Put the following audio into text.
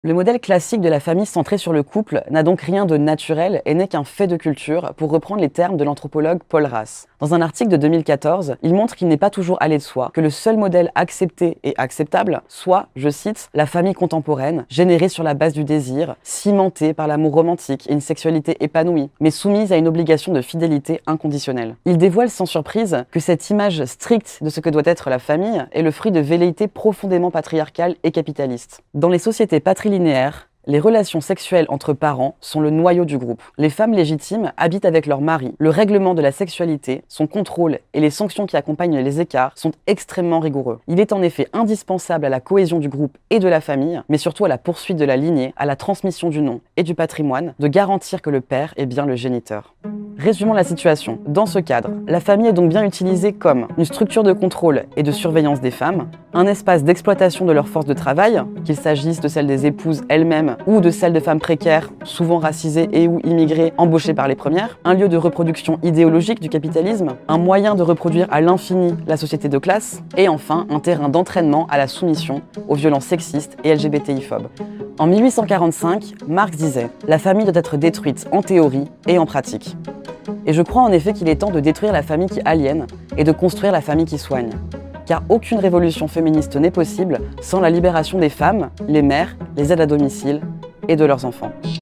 Le modèle classique de la famille centrée sur le couple n'a donc rien de naturel et n'est qu'un fait de culture, pour reprendre les termes de l'anthropologue Paul Ras. Dans un article de 2014, il montre qu'il n'est pas toujours allé de soi, que le seul modèle accepté et acceptable soit, je cite, la famille contemporaine, générée sur la base du désir, cimentée par l'amour romantique et une sexualité épanouie, mais soumise à une obligation de fidélité inconditionnelle. Il dévoile sans surprise que cette image stricte de ce que doit être la famille est le fruit de velléités profondément patriarcales et capitalistes. Dans les sociétés patrilinéaires, les relations sexuelles entre parents sont le noyau du groupe. Les femmes légitimes habitent avec leur mari. Le règlement de la sexualité, son contrôle et les sanctions qui accompagnent les écarts sont extrêmement rigoureux. Il est en effet indispensable à la cohésion du groupe et de la famille, mais surtout à la poursuite de la lignée, à la transmission du nom et du patrimoine, de garantir que le père est bien le géniteur. Résumons la situation. Dans ce cadre, la famille est donc bien utilisée comme une structure de contrôle et de surveillance des femmes, un espace d'exploitation de leur force de travail, qu'il s'agisse de celle des épouses elles-mêmes ou de celle de femmes précaires, souvent racisées et ou immigrées, embauchées par les premières, un lieu de reproduction idéologique du capitalisme, un moyen de reproduire à l'infini la société de classe, et enfin un terrain d'entraînement à la soumission, aux violences sexistes et LGBTI-phobes. En 1845, Marx disait « La famille doit être détruite en théorie et en pratique ». Et je crois en effet qu'il est temps de détruire la famille qui aliène et de construire la famille qui soigne. Car aucune révolution féministe n'est possible sans la libération des femmes, les mères, les aides à domicile et de leurs enfants.